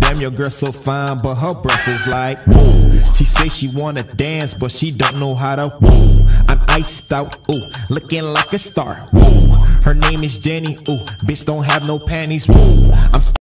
Damn, your girl so fine, but her breath is like woo. She say she wanna dance, but she don't know how to woo. I'm iced out, ooh, looking like a star, woo. Her name is Jenny, ooh, bitch don't have no panties, woo. I'm